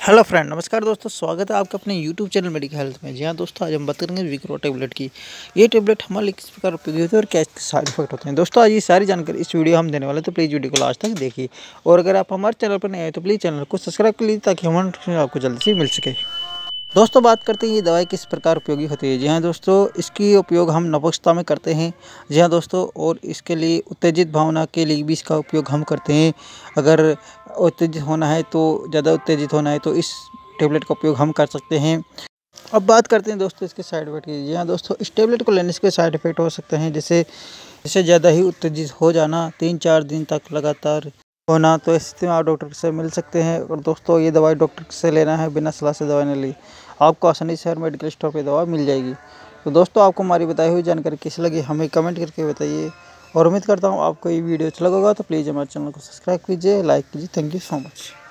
Hello friend, नमस्कार दोस्तों। स्वागत है आपका अपने यूट्यूब चैनल मेडिकल हेल्थ में। जी हाँ दोस्तों, आज हम बात करेंगे विक्रो टैबलेट की। ये टैबलेट हमारे लिए किस प्रकार उपयोगी होते हैं और क्या इसके साइड इफेक्ट होते हैं। दोस्तों आज ये सारी जानकारी इस वीडियो हम देने वाले हैं, तो प्लीज़ वीडियो को लास्ट तक देखिए। और अगर आप हमारे चैनल पर नए आए तो प्लीज़ चैनल को सब्सक्राइब कर लीजिए ताकि हमारे आपको जल्दी से मिल सके। दोस्तों बात करते हैं ये दवाई किस प्रकार उपयोगी होती है। जी हाँ दोस्तों, इसकी उपयोग हम नपुंसकता में करते हैं। जी हाँ दोस्तों, और इसके लिए उत्तेजित भावना के लिए भी इसका उपयोग हम करते हैं। अगर उत्तेजित होना है तो ज़्यादा उत्तेजित होना है तो इस टेबलेट का उपयोग हम कर सकते हैं। अब बात करते हैं दोस्तों इसके साइड इफेक्ट की। जी हाँ दोस्तों, इस टेबलेट को लेने से साइड इफेक्ट हो सकते हैं, जैसे जैसे ज़्यादा ही उत्तेजित हो जाना, 3-4 दिन तक लगातार होना। तो इस स्थिति में आप डॉक्टर से मिल सकते हैं। और दोस्तों ये दवाई डॉक्टर से लेना है, बिना सलाह से दवाई नहीं ली। आपको आसानी से हर मेडिकल स्टोर पे दवा मिल जाएगी। तो दोस्तों आपको हमारी बताई हुई जानकारी कैसी लगी हमें कमेंट करके बताइए। और उम्मीद करता हूँ आपको ये वीडियो अच्छा लगा होगा। तो प्लीज़ हमारे चैनल को सब्सक्राइब कीजिए, लाइक कीजिए। Thank you so much.